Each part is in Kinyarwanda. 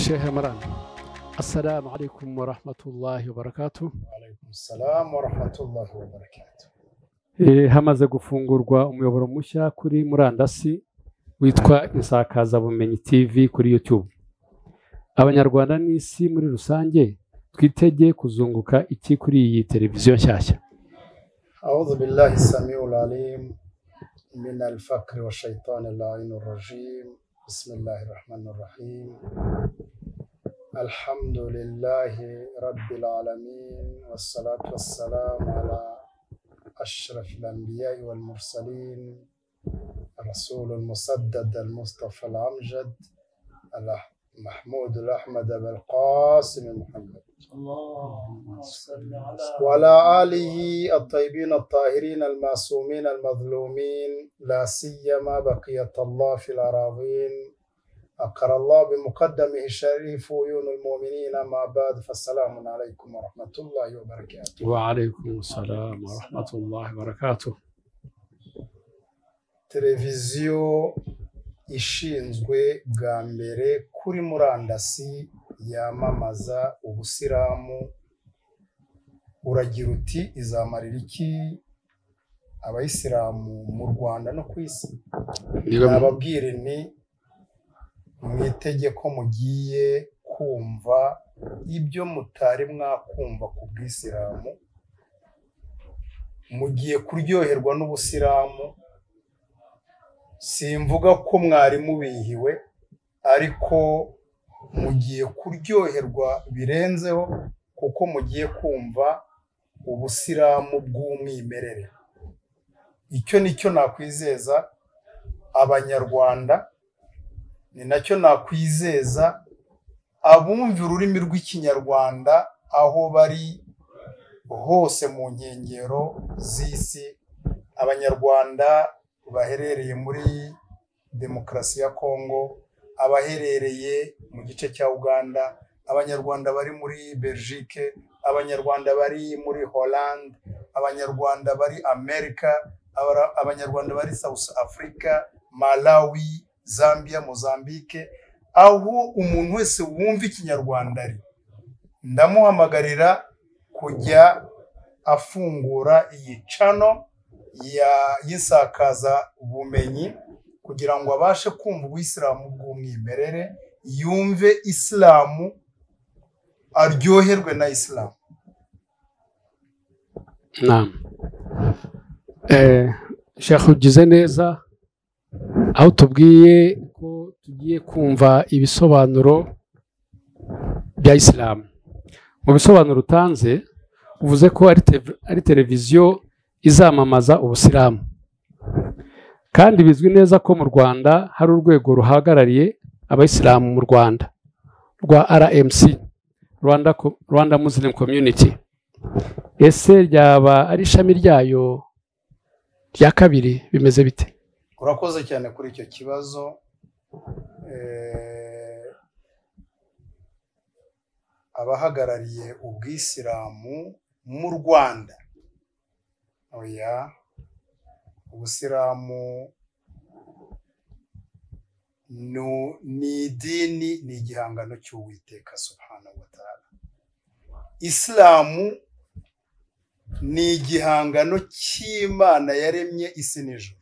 Sheikh Imran, assalamu alaikum wa rahmatullahi wa barakatuh. Alaikum salam wa rahmatullahi wa barakatuh. Hamaze gufungurwa umuyoboro mushya kuri murandasi witwa Insakazabumenyi TV kuri YouTube. Abanyarwanda n'isi muri rusange twitege kuzunguka iki kuri iyi televiziyo nshyashya? A'udhu billahi samiul alim min al-fakri wa shaytanir la'inir rajim. Bismillahir rahmanir rahim. Alhamdulillahi rabbil alamin wassalatu wassalamu ala ashrafil anbiya'i wal mursalin rasulul musaddad al-mustafa al-amjad محمود الأحمد بالقاسم محمد اللهم صل على وعلى آله الطيبين الطاهرين المعصومين المظلومين لا سيما بقية الله في الأراضين أقر الله بمقدمه الشريف عيون المؤمنين ما بعد فالسلام عليكم ورحمة الله وبركاته. وعليكم السلام ورحمة الله وبركاته. تلفزيون ishinzwe bwa mbere kuri murandasi yamamaza ubusiramu, uragira uti izamarira iki abayisilamu mu Rwanda no ku isi? Nababwire ni mwitegeko mugiye kumva ibyo mutari mwakumva ku bw'isilamu, mugiye kuryoherwa n'ubusiramu. Simvuga ko mwari mubihiwe, ariko mugiye kuryoherwa birenzeho kuko mugiye kumva ubusiramu bw'umwimerere. Icyo nicyo nakwizeza abanyarwanda, ni nacyo nakwizeza abumva ururimi rw'ikinyarwanda aho bari hose mu nkengero z'isi. Abanyarwanda baherereye muri demokarasi ya Kongo, abaherereye mu gice cya Uganda, abanyarwanda bari muri Belgique, abanyarwanda bari muri Holland, abanyarwanda bari Amerika, abanyarwanda bari South Africa, Malawi, Zambia, Mozambique, aho umuntu wese wumva ikinyarwanda ari, ndamuhamagarira kujya afungura iyi channel y'Insakaza Bumenyi kugira ngo abashe kumva ubuyisilamu bw'umwimerere, yumve Islamu, aryoherwe na Islamu. Naam. Sheikh ugize neza aho tubwiye ko tugiye kumva ibisobanuro bya Islamu. Mu bisobanuro utanze uvuze ko ari televiziyo izamamaza ubusiramu, kandi bizwi neza ko mu Rwanda hari urwego ruhagarariye abayisilamu mu Rwanda rwa RMC, Rwanda Muslim Community. Ese ryaba ari ishami ryayo rya kabiri, bimeze bite? Urakoze cyane kuri icyo kibazo. Abahagarariye ubwisilamu mu Rwanda, oya, ubusiramu ni idini, ni igihangano cy'Uwiteka subhanahu wa ta'ala. Islamu ni igihangano cy'Imana yaremye isi n'ijuru.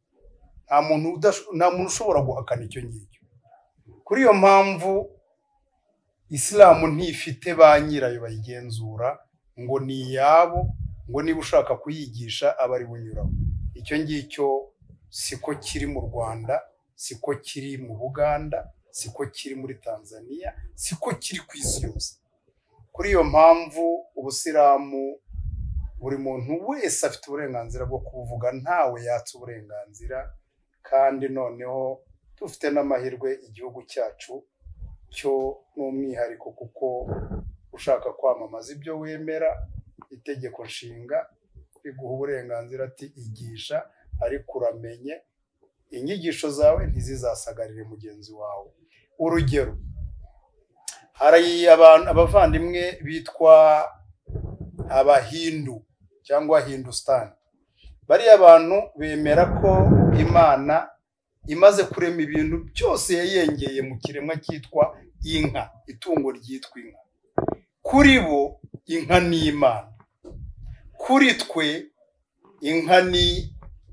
Nta muntu ushobora guhakana icyo ngicyo. Kuri iyo mpamvu Islamu ntifite ba nyirayo bayigenzura ngo ni iyabo, ngo niba ushaka kuyigisha abari bunyuraho. Icyo ngicyo siko kiri mu Rwanda, siko kiri mu Buganda, siko kiri muri Tanzania, siko kiri ku isi yose. Kuri iyo mpamvu ubusiramu buri muntu wese afite uburenganzira bwo kuvuga, ntawe yatse uburenganzira. Kandi noneho dufite n'amahirwe igihugu cyacu cyo n'umwihariko, kuko ushaka kwamamaza ibyo wemera, itegeko nshinga riguha uburenganzira ati igisha, ariko uramenye inyigisho zawe ntizizasagarire mugenzi wawe. Urugero, hari abavandimwe bitwa abahindu cyangwa Hindustan. Bari abantu bemera ko Imana imaze kurema ibintu byose yayengeye mu kiremwa cyitwa inka, itungo ryitwa inka. Kuri bo inka ni Imana, kuri twe inka ni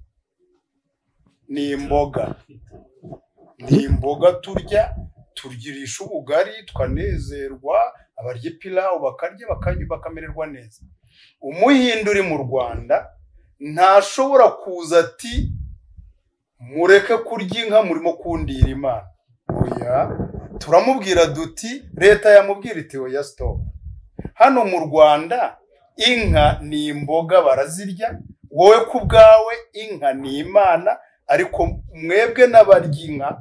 imboga, ni imboga turya, turyirisha ubugari tukanezerwa, abarya pilawu bakarya bakamererwa neza. Umuhindu uri mu Rwanda ntashobora kuza ati mureke kurya inka murimo kundira Imana. Oya, turamubwira duti, leta yamubwira iti oya stop. Hano mu Rwanda inka ni imboga barazirya, wowe ku bwawe inka ni Imana, ariko mwebwe n'abarya inka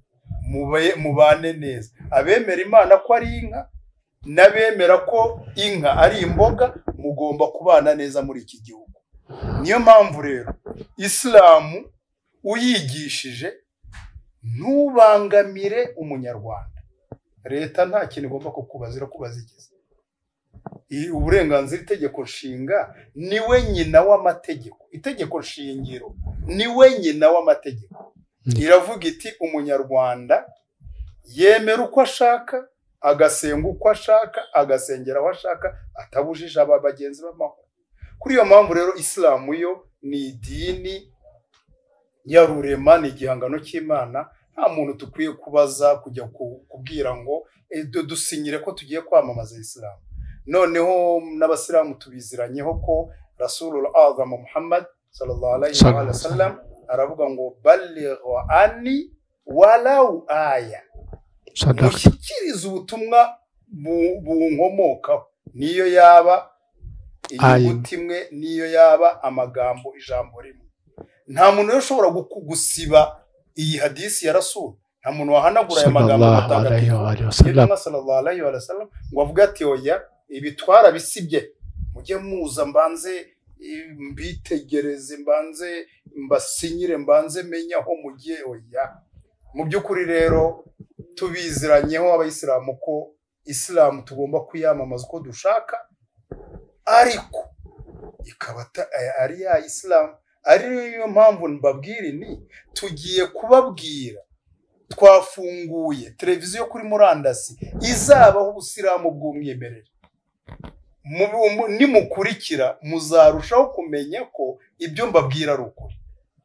mubane neza. Abemera Imana ko ari inka n'abemera ko inka ari imboga mugomba kubana neza muri iki gihugu. Niyo mpamvu rero Islamu uyigishije ntubangamire umunyarwanda. Leta nta kintu igomba kukubazira kubazigize. Uburenganzira itegeko nshinga niwe nyina w'amategeko, itegeko shingiro niwe nyina w'amategeko. Iravuga iti umunyarwanda yemera uko ashaka, agasenga uko ashaka, agasengera aho ashaka, atabujije aba bagenzi b'amahoro. Kuri iyo mpamvu rero Islamu yo ni idini ya rurema, ni igihangano cy'Imana. Nta muntu tukwiye kubaza kujya kubwira ngo dusinyire ko tugiye kwamamaza Islamu. Noneho n'abasilamu tubiziranyeho ko Rasulul Azam Muhammad sallallahu alaihi wa sallam aravuga ngo balighu anni walau aya, mushyikirize ubutumwa bunkomokaho, niyo yaba inyuguti imwe, niyo yaba amagambo ijambo rimwe. Nta muntu ushobora gusiba iyi hadisi ya Rasul, nta muntu wahanagura aya magambo matagatifu sallallahu alaihi wa sallam ngo avuga ati oya ibi twarabisibye, mujye muza mbanze mbitegereze, mbanze mbasinyire, mbanze menya aho mugiye. Oya, mu by'ukuri rero tubiziranyeho abayisilamu ko Islamu tugomba kuyamamaza uko dushaka, ariko ikaba ari ya Islamu. Ariyo mpamvu mbabwira ni tugiye kubabwira, twafunguye televiziyo kuri murandasi izabaho ubusilamu bw'umwimerere. Nimukurikira muzarushaho kumenya ko ibyo mbabwira ari ukuri.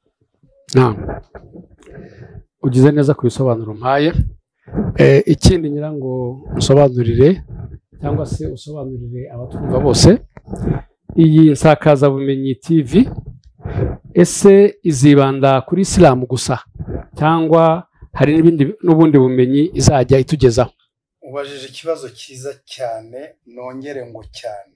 Ugize neza ku bisobanuro mpaye. Ikindi ngira ngo usobanurire cyangwa se usobanurire abatwumva bose, iyi Nsakazabumenyi TV ese izibanda kuri Islamu gusa cyangwa hari n'ubundi bumenyi izajya itugezaho? Ubajije ikibazo cyiza cyane, nongere ngo cyane.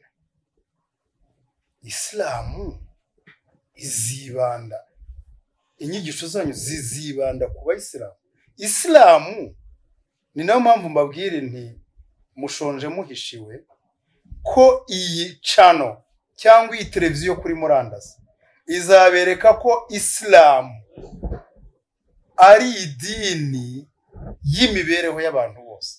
Islamu izibanda, inyigisho zanyu zizibanda ku bayisilamu. Islamu ni nayo mpamvu mbabwire nti mushonje muhishiwe ko iyi channel cyangwa iyi televiziyo kuri murandasi izabereka ko Islamu ari idini y'imibereho y'abantu bose.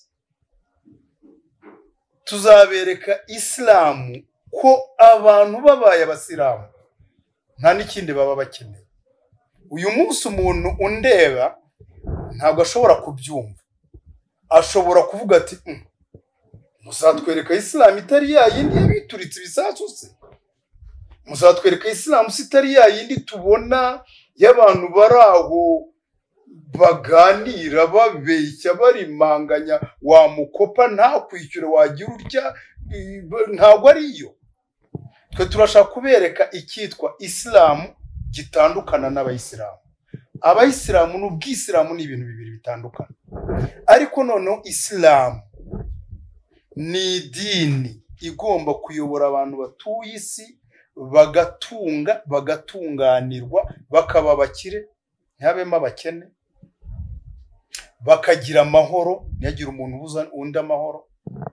Tuzabereka Islamu ko abantu babaye abasilamu nta n'ikindi baba bakeneye. Uyu munsi umuntu undeba ntabwo ashobora kubyumva, ashobora kuvuga ati muzatwereka Islamu itari yayindi yabituritse ibisasu se, muzatwereka Islamu itari yayindi tubona y'abantu bari aho baganira babeshya barimanganya, wamukopa nta kwishyura wagira urya, ntabwo ariyo. Twe turashaka kubereka icyitwa Islamu gitandukana n'abayisilamu. Abayisilamu n'ubwisilamu ni ibintu bibiri bitandukana, ariko noneho Islamu ni idini igomba kuyobora abantu batuye isi, bagatunganirwa, bakaba abakire ntihabemo abakene, bakagira amahoro ntihagire umuntu ubuza undi amahoro,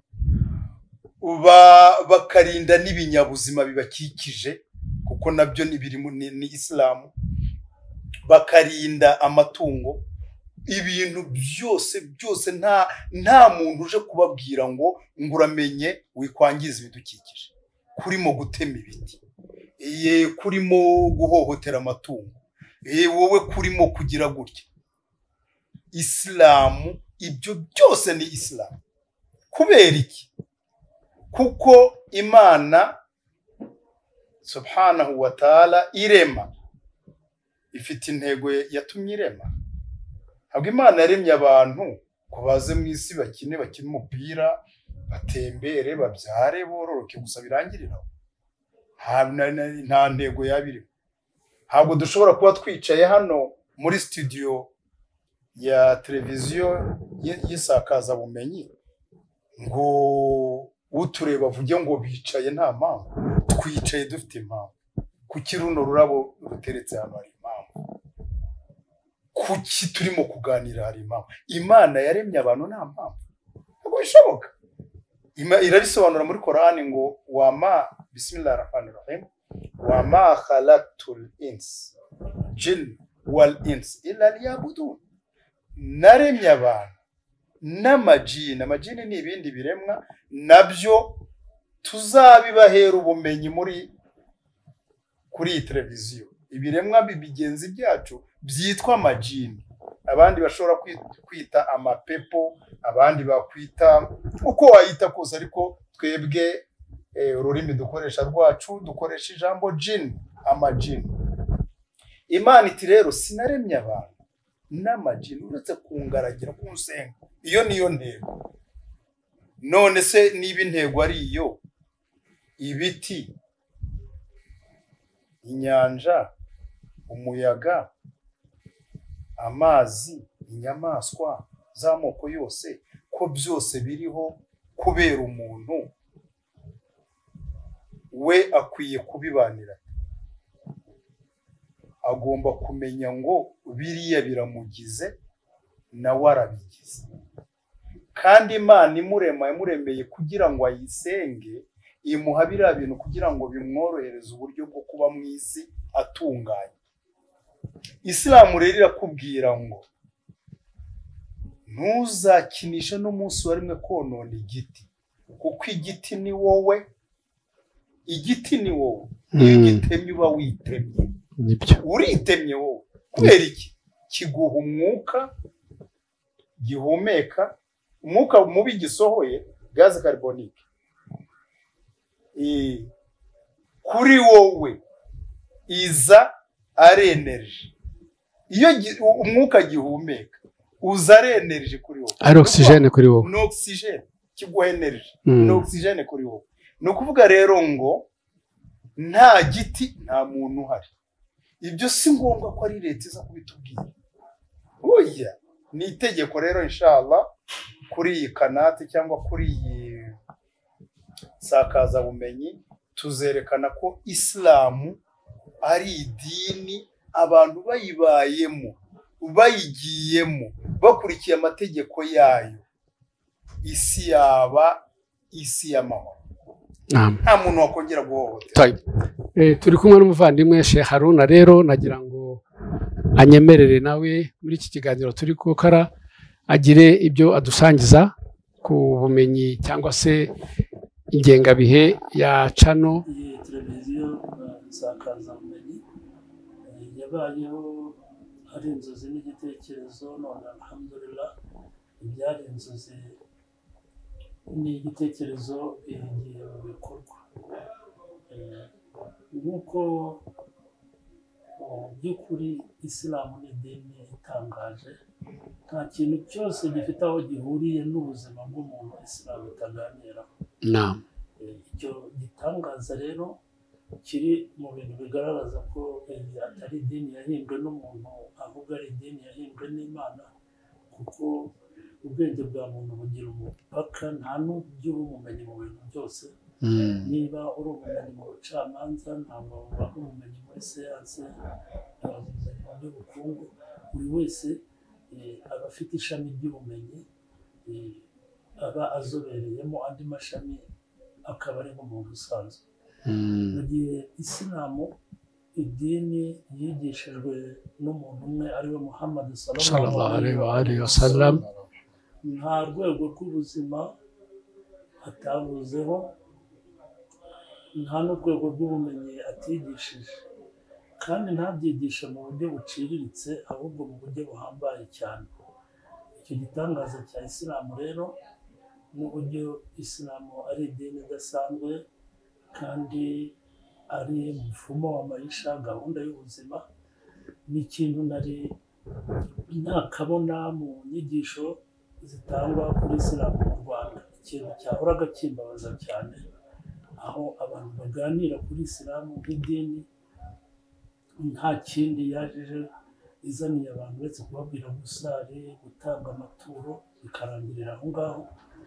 bakarinda n'ibinyabuzima bibakikije kuko nabyo ni Islamu, bakarinda amatungo, ibintu byose nta muntu uje kubabwira ngo uramenye wikwangiza ibidukikije, kurimo gutema ibiti, kurimo guhohotera amatungo, wowe kurimo kugira gutya. isilamu, ibyo byose ni isilamu. Kubera iki? Kuko Imana subhanahu wa ta'ala irema ifite intego yatumye irema. Ntabwo Imana yaremye abantu ko baze mu isi bakine umupira, batembere, babyare, bororoke gusa birangiriraho. Nta ntego yabirimo. Ntabwo dushobora kuba twicaye hano muri studio ya televiziyo y'isakaza bumenyi ngo utureba avuge ngo bicaye nta mpamvu. Twicaye dufite impamvu. Kuki runo rurabo ruteretse hano hari impamvu? Kuki turimo kuganira hari impamvu? Imana yaremye abantu nta mpamvu. Ntabwo bishoboka. Irabisobanura muri Korani ngo wama bismillahirrahmanirrahim wama khalaqtul ins jinn wal ins illa liyabudun. Naremye abantu n'amajini. Amajini ni ibindi biremwa nabyo tuzabibahera ubumenyi kuri iyi televiziyo. Ibiremwa bigenzi byacu byitwa amajini. Abandi bashobora kwita amapepo, abandi bakwita uko wayita kose, ariko twebwe ururimi dukoresha rwacu dukoresha ijambo jini, amajini. Imana iti rero sinaremye abantu n'amajini uretse kungaragira kunsenga. Iyo niyo ntego. None se niba intego ari iyo, ibiti, inyanja, umuyaga, amazi, inyamaswa z'amoko yose, ko byose biriho kubera umuntu, we akwiye kubibanira. Agomba kumenya ngo biriya biramugize nawe arabigize. Kandi Imana imurema yamuremeye kugira ngo ayisenge, imuha biriya bintu kugira ngo bimworohereze uburyo bwo kuba mu isi atunganye. Isilamu rero irakubwira ngo ntuzakinisha n'umunsi wa rimwe konona igiti, kuko igiti ni wowe. Igiti ni wowe. Iyo ugitemye uba witemye. Uritemye wowe. Kubera iki? Kiguha umwuka gihumeka, umwuka mubi gisohoye, gaze carbonique. Kuri wowe iza ari energy. Iyo umwuka gihumeka uza ari energy kuri wowe. Ari oxygene kuri wowe. No oxygene kiguha energy. No oxygene kuri wowe. No kuvuga rero ngo nta giti nta muntu uhari. Ibyo si ngombwa ko ari leta iza kubitubwira. Oya, ni itegeko rero inshallah kuri iyi kanati cyangwa kuri iyi sakaza bumenyi tuzerekana ko Islamu ari idini abantu bayibayemo, bayigiyemo, bakurikiye amategeko yayo, isi yaba isi y'amahoro. Nta muntu wakongera guhohotera. Turi kumwe n'umuvandimwe Sheikh Haruna, rero nagira ngo anyemerere nawe muri iki kiganiro turi gukora agire ibyo adusangiza ku bumenyi cyangwa se ingengabihe ya cano. Iyi televiziyo isakaza bumenyi yabayeho ari inzozi n'igitekerezo, none alhamdulillah ibyari inzozi n'igitekerezo bihingiye mu bikorwa. Nk'uko by'ukuri Isilamu ni idini itangaje, nta kintu cyose gifite aho gihuriye n'ubuzima bw'umuntu Isilamu itaganiraho. Icyo gitangaza rero kiri mu bintu bigaragaza ko atari idini yahimbwe n'umuntu, ahubwo ari idini yahimbwe n'Imana, kuko ubwenge bwa muntu bugira umupaka. Nta n'ubyo uba umumenyi mu bintu byose. Niba uri umumenyi mu bucamanza, ntabwo uba umumenyi muri siyanse, umumenyi mu by'ubukungu. Buri wese aba afite ishami ry'ubumenyi aba azobereyemo, andi mashami akaba ari nk'umuntu usanzwe. Mu gihe Isilamu idini yigishijwe n'umuntu umwe ariwe Muhammad sallallahu alaihi wasallam, nta rwego rw'ubuzima atavuzeho, nta n'urwego rw'ubumenyi atigishije, kandi ntabyigisha mu buryo buciriritse, ahubwo mu buryo buhambaye cyane. icyo gitangaza cya isilamu rero n'uburyo isilamu ari idini idasanzwe kandi ari umuvumo wa maisha, gahunda y'ubuzima, ni ikintu nari nakabona mu nyigisho zitangwa kuri isilamu mu Rwanda. Ikintu cyahoraga kimbabaza cyane, aho abantu baganira kuri isilamu nk'idini, nta kindi yaje izaniye abantu uretse kubabwira gusari, gutanga amaturo, bikarangirira aho ngaho.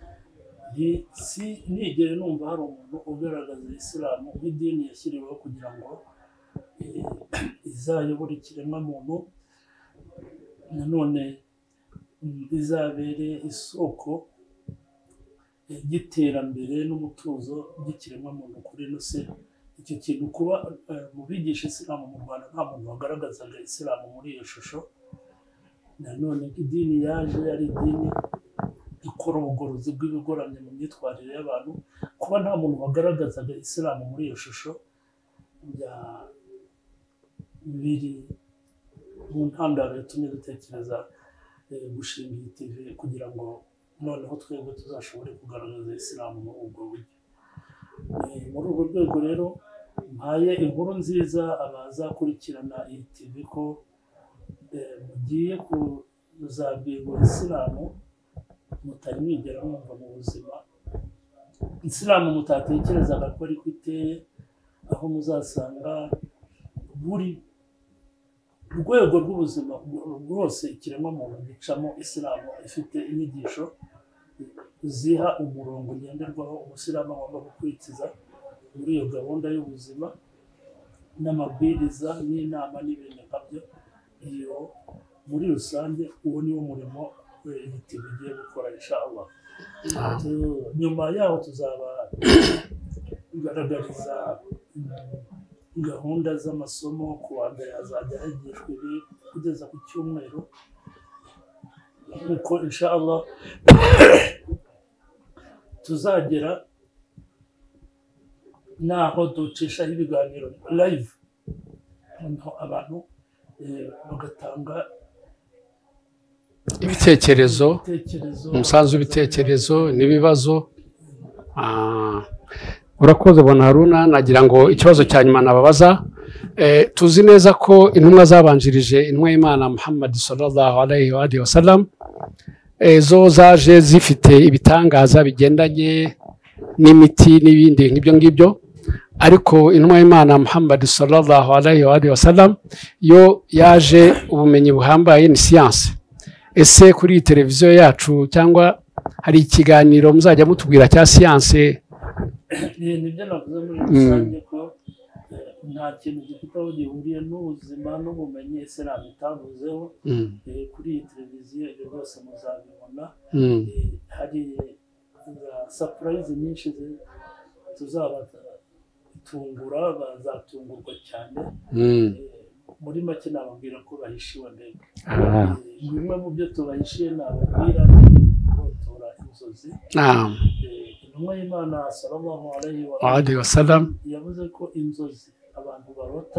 Nigere numva hari umuntu ugaragaza isilamu nk'idini yashyiriweho kugira ngo izayobore ikiremwamuntu, nanone izabere isoko ry'iterambere n'umutuzo by'ikiremwamuntu kuri ino si. Icyo kintu kuba mu bigisha isilamu mu Rwanda nta muntu wagaragazaga isilamu muri iyo shusho. Nanone idini yaje ari idini ikora ubugorozi bw'ibigoramye mu myitwarire y'abantu, kuba nta muntu wagaragazaga isilamu muri iyo shusho biri mu ntandaro yatumye dutekereza gushinga iyi TV kugira ngo noneho twebwe tuzashobore kugaragaza isilamu muri ubwo buryo. Muri urwo rwego rero mpaye inkuru nziza abazakurikirana iyi TV ko mugiye kuzabwirwa isilamu mutari mwigera mwumva mu buzima, isilamu mutatekerezaga ko ariko iteye, aho muzasanga buri rwego rw'ubuzima rwose ikiremwamuntu gicamo isilamu ifite inyigisho ziha umurongo ngenderwaho umusilamu agomba gukurikiza muri iyo gahunda y'ubuzima, n'amabwiriza n'inama n'ibintu nkabyo. Iyo muri rusange uwo niwo murimo iyi TV igiye gukora inshallah. Nyuma yaho tuzaba kugaragariza gahunda z'amasomo, ku wa mbere hazajya higishwa ibi kugeza ku cyumweru, kuko inshallah tuzagera naho ducishaho ibiganiro live, noneho abantu bagatanga ibitekerezo, umusanzu w'ibitekerezo n'ibibazo. Urakoze bwana Haruna, nagira ngo ikibazo cya nyuma nababaza, tuzi neza ko intumwa zabanjirije intumwa y'Imana Muhammad sallallahu alaihi wa sallam zo zaje zifite ibitangaza bigendanye n'imiti n'ibindi nk'ibyo ngibyo, ariko intumwa y'Imana Muhammad sallallahu alaihi wa sallam yo yaje ubumenyi buhambaye ni siyanse. Ese kuri iyi televiziyo yacu cyangwa hari ikiganiro muzajya mutubwira cya siyanse? Nibyo navuze muri rusange ko nta kintu gifite aho gihuriye n'ubuzima n'ubumenyi isilamu itavuzeho. Kuri iyi televiziyo ibyo rwose muzabibona. Hari surprise nyinshi tuzabatungura, bazatungurwa cyane. Muri make nababwira ko bahishiwe mbega. Bimwe mu byo tubahishiye nababwira kurotora inzozi. Intumwa y'Imana sallallahu alaihi wa sallam yavuze ko inzozi abantu barota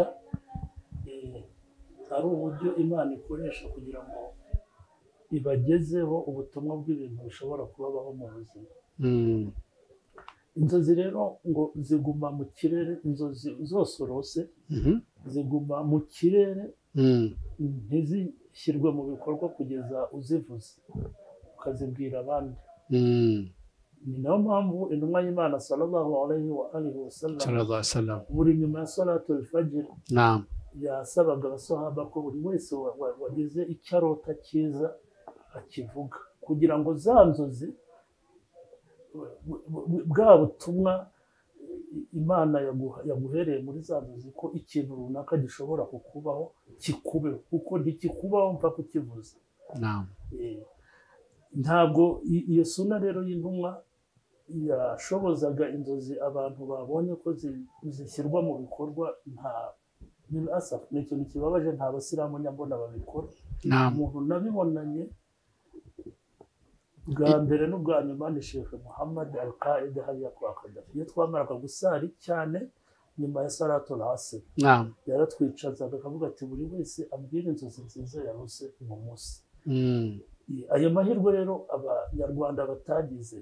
ari uburyo Imana ikoresha kugira ngo ibagezeho ubutumwa bw'ibintu bishobora kubabaho mu buzima. Inzozi rero ngo ziguma mu kirere, inzozi zose urose ziguma mu kirere, ntizishyirwe mu bikorwa kugeza uzivuze ukazibwira abandi. Ni nayo mpamvu intumwa y'Imana sallallahu alaihi wa sallam buri nyuma ya salatul fajr yasabaga abasahaba ko buri wese wagize icyo arota cyiza akivuga, kugira ngo za nzozi bwa butumwa Imana yaguhereye muri za nzozi ko ikintu runaka gishobora kukubaho kikubeho, kuko ntikikubaho mpfa kukivuza. Ntabwo iyo suna rero y'intumwa yashobozaga inzozi abantu babonye ko zishyirwa mu bikorwa. Ni ikintu kibabaje, nta basilamu nyambona babikora. Umuntu nabibonanye bwa mbere n'ubwa nyuma ni Sheikh Muhammad Al-Qaeda hariya kwa Kadafi. Iyo twamaraga gusari cyane nyuma ya salatul asr, yaratwicazaga akavuga ati buri wese abwira inzozi nziza yarose mu munsi. ayo mahirwe rero abanyarwanda batagize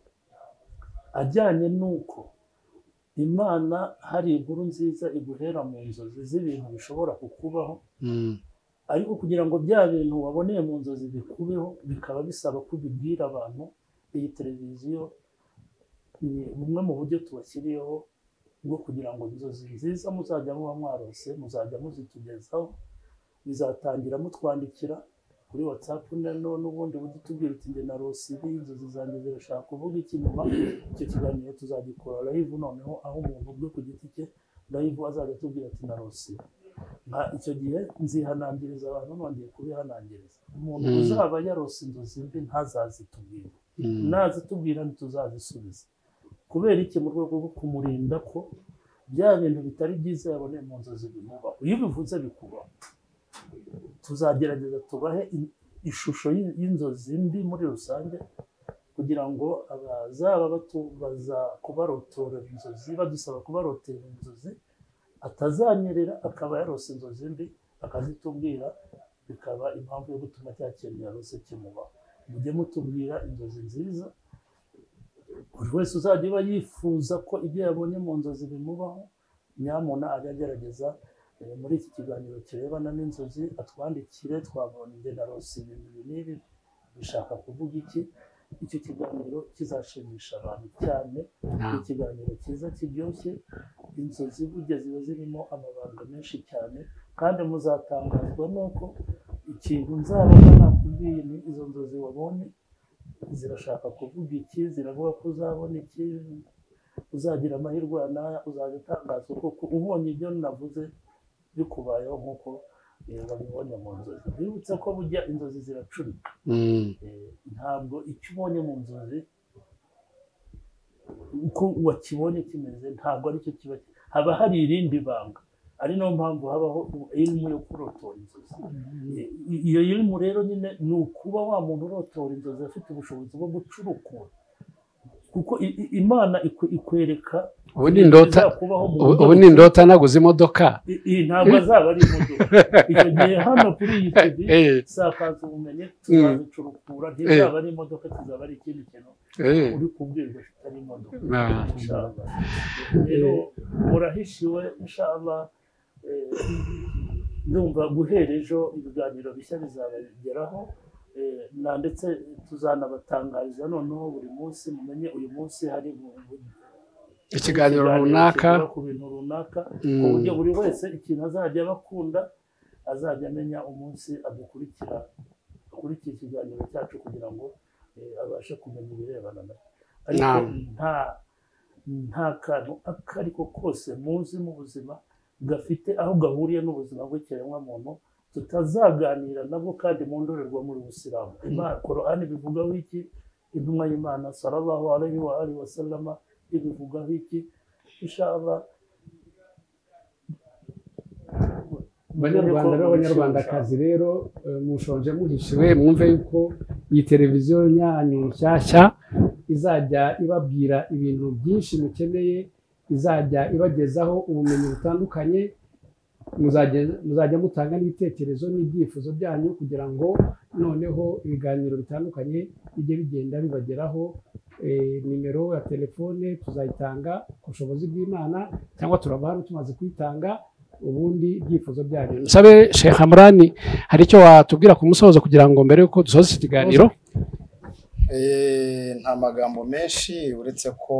ajyanye n'uko Imana hari inkuru nziza iguhera mu nzozi z'ibintu bishobora kukubaho ariko kugira ngo bya bintu waboneye mu nzozi bikubeho bikaba bisaba ko ubibwira abantu. Iyi televiziyo ni bumwe mu buryo tubashyiriyeho bwo kugira ngo inzozi nziza muzajya muba mwarose muzajya muzitugezaho. Bizatangira mutwandikira kuri WhatsApp n'ubundi buryo tubwira uti njye narose ibi, inzozi zanjye zirashaka kuvuga iki. Nyuma icyo kiganiro tuzagikora live, noneho aho umuntu ubwe ku giti cye live azajya atubwira ati narose. Icyo gihe nzihanangiriza abantu, nongeye kubihanangiriza. Umuntu uzaba yarose inzozi mbi ntazazitubwira, nazitubwira ntituzazisubiza. Kubera iki? Mu rwego rwo kumurinda ko bya bintu bitari byiza yaboneye mu nzozi bimubaho. Iyo bivuze bikubaho, tuzagerageza tubahe ishusho y'inzozi mbi muri rusange, kugira ngo abazaba batubaza kubarotora inzozi, badusaba kubarotera inzozi, atazanyerera akaba yarose inzozi mbi akazitubwira, bikaba impamvu yo gutuma cya kintu yarose kimubaho. Mujye mutubwira inzozi nziza. Buri wese uzajya uba yifuza ko ibyo yabonye mu nzozi bimubaho, nyamuna ajya agerageza muri iki kiganiro kirebana n'inzozi atwandikire, twabonye njye narose ibintu n'ibi bishaka kuvuga iki. Icyo kiganiro kizashimisha abantu cyane. Ikiganiro cyiza kiryoshye. Inzozi burya ziba zirimo amabanga menshi cyane, kandi muzatangazwa nuko ikintu nzabona nakubwiye ni izo nzozi wabonye zirashaka kuvuga iki, ziravuga ko uzabona iki, uzagira amahirwe n'aya, uzajya utangazwa kuko ubonye ibyo navuze bikubayeho nk'uko babibonye mu nzozi. Bibutse ko burya inzozi ziracurika. Ntabwo icyo ubonye mu nzozi uko wakibonye kimeze ntabwo aricyo kiba, haba hari irindi banga. Ari nayo mpamvu habaho ilmu yo kurotora inzozi. Iyo ilmu rero nyine ni ukuba wa muntu urotora inzozi afite ubushobozi bwo gucurukura, kuko Imana ikwereka ubu ni indota naguze imodoka. Ntabwo azaba ari imodoka. Icyo gihe hano kuri iyi TV sakaza ubumenyi tuzazicurukura, ntizaba ari imodoka, kizaba ari ikindi kintu uri kubwirwa kitari imodoka. Rero murahishiwe inshallah. Ndumva guhera ejo ibiganiro bishya bizabageraho, ndetse tuzanabatangariza noneho buri munsi. Mumenye uyu munsi hari ikiganiro runaka ku bintu runaka, ku buryo buri wese ikintu azajya bakunda azajya amenya umunsi adukurikira ikiganiro cyacu, kugira ngo abashe kumenya ibirebana na ariko nta kantu akariko kose muzi mu buzima gafite aho gahuriye n'ubuzima bw'ikiremwamuntu tutazaganira nabwo, kandi mu ndorerwamo y'Ubusilamu. Qur'ani bivugaho iki? Intumwa y'Imana sallallahu alaihi wa alihi wa sallama ibivugaho iki? Inshallah Banyarwanda n'abanyarwandakazi rero mushonje muhishiwe, mwumve yuko iyi televiziyo yanyu nshyashya izajya ibabwira ibintu byinshi mukeneye, izajya ibagezaho ubumenyi butandukanye. Muzajya mutanga n'ibitekerezo n'ibyifuzo byanyu, kugira ngo noneho ibiganiro bitandukanye bijye bigenda bibageraho. Nimero ya telefone tuzayitanga ku bushobozi bw'Imana, cyangwa turaba hano tumaze kuyitanga, ubundi ibyifuzo byanyu. Nsabe Sheikh Hamrani, hari icyo watubwira ku musozo kugira ngo mbere yuko dusoza iki kiganiro? Nta magambo menshi, uretse ko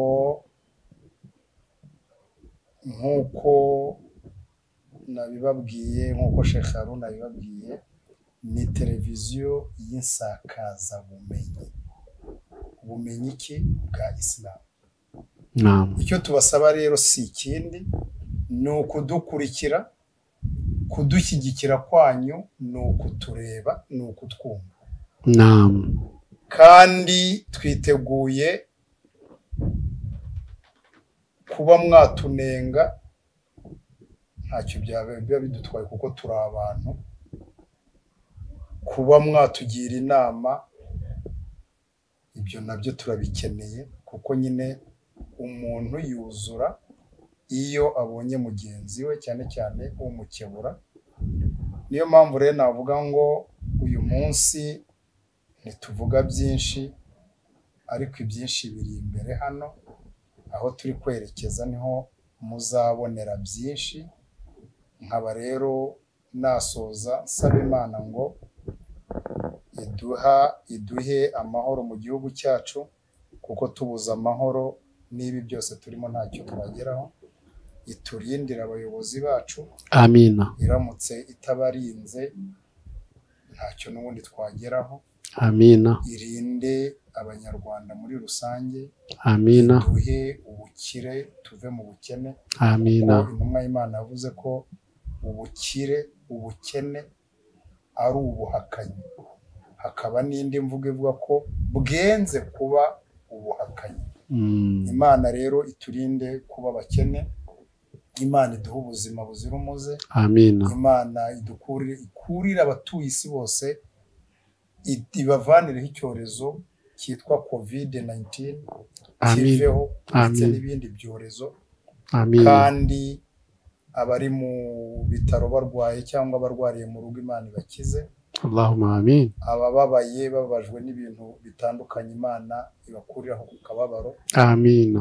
nk'uko nabibabwiye, nk'uko Sheikh Haruna yabibabwiye, ni televiziyo y'insakazabumenyi. Ubumenyi ki bwa Islam. Icyo tubasaba rero si ikindi, ni ukudukurikira, kudushyigikira kwanyu, ni ukutureba, ni ukutwumva. Kandi twiteguye kuba mwatunenga, ntacyo biba bidutwaye kuko turi abantu. Kuba mwatugira inama, ibyo nabyo turabikeneye, kuko nyine umuntu yuzura iyo abonye mugenzi we, cyane cyane umukebura. Niyo mpamvu rero navuga ngo uyu munsi ntituvuga byinshi ariko ibyinshi biri imbere hano aho turi kwerekeza niho muzabonera byinshi. Nkaba rero nasoza nsaba Imana ngo iduhe amahoro mu gihugu cyacu, kuko tubuze amahoro n'ibi byose turimo ntacyo twageraho. Iturindire abayobozi bacu, amina. Iramutse itabarinze ntacyo n'ubundi twageraho, amina. Irinde abanyarwanda muri rusange, amina. Iduhe ubukire tuve mu bukene, amina. Intumwa y'Imana yavuze ko ubukene ari ubuhakanyi. Hakaba n'indi mvugo ivuga ko bwenze kuba ubuhakanyi. Imana rero iturinde kuba abakene, Imana iduhe ubuzima buzira umuze, amina. Imana ikurire abatuye isi bose, ibavanireho icyorezo cyitwa COVID-19 kiveho, ndetse n'ibindi byorezo. Kandi abari mu bitaro barwaye cyangwa barwariye mu rugo Imana ibakize. Allahumma amin. Abababaye babajwe n'ibintu bitandukanye Imana ibakuriraho ku kababaro. Amina.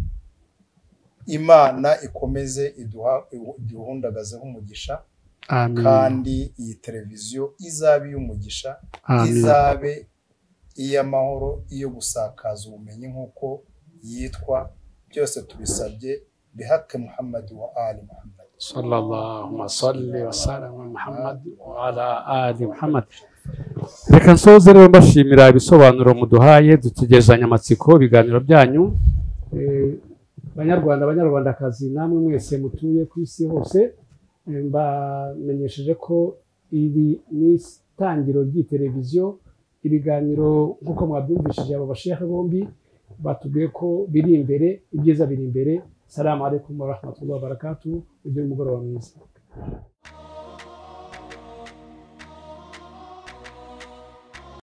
Imana ikomeze iduhundagazeho umugisha. Amin. Kandi iyi televiziyo izabe iy'umugisha, izabe iy'amahoro, iyo gusakaza ubumenyi nk'uko yitwa. Byose tubisabye bihake Muhammad wa ali Muhammad. Sallallahu salli wa sallam Muhammad wa ala ali Muhammad. Reka nsoze rero mbashimira ibisobanuro muduhaye, dutegerezanya amatsiko ibiganiro byanyu. Banyarwandakazi namwe mwese mutuye ku isi hose, mbamenyesheje ko iri ni itangiro ry'iteleviziyo. Ibiganiro nk'uko mwabyumvishije abo bashehe bombi batubwiye ko biri imbere, ibyiza biri imbere. Salamu alaikum wa rahmatullahi wa barakatuh. Ugire umugoroba mwiza.